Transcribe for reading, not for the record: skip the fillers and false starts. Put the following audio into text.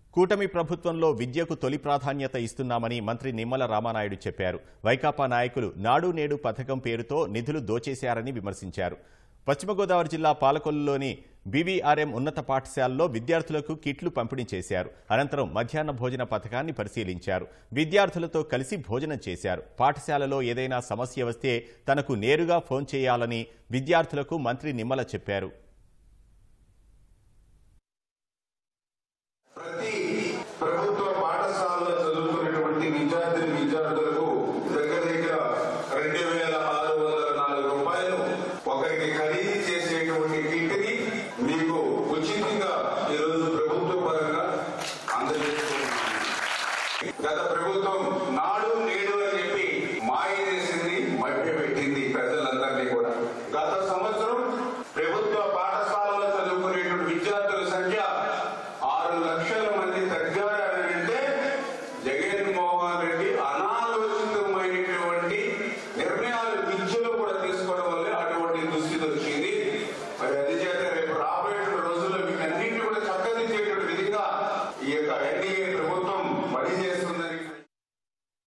కూటమి ప్రభుత్వంలో విద్యకు తొలి ప్రాధాన్యత ఇస్తున్నామని మంత్రి నిమ్మల రామానాయుడు చెప్పారు. వైకాపా నాయకులు నాడు నేడు పథకం పేరుతో నిధులు దోచేశారని విమర్శించారు. పశ్చిమ గోదావరి జిల్లా పాలకొల్లులోని బీవీఆర్ఎం ఉన్నత పాఠశాలలో విద్యార్థులకు కిట్లు పంపిణీ చేశారు. అనంతరం మధ్యాహ్న భోజన పథకాన్ని పరిశీలించారు. విద్యార్థులతో కలిసి భోజనం చేశారు. పాఠశాలలో ఏదైనా సమస్య వస్తే తనకు నేరుగా ఫోన్ చేయాలని విద్యార్థులకు మంత్రి నిమ్మల చెప్పారు. ప్రభుత్వ పాఠశాలలో చదువుకునేటువంటి విద్యార్థులకు దగ్గర 2604 రూపాయలు ఒకరికి ఖరీదు చేసేటువంటి కిట్ని మీకు ఉచితంగా ఈరోజు ప్రభుత్వ పరంగా అందజేస్తున్నాం. గత ప్రభుత్వం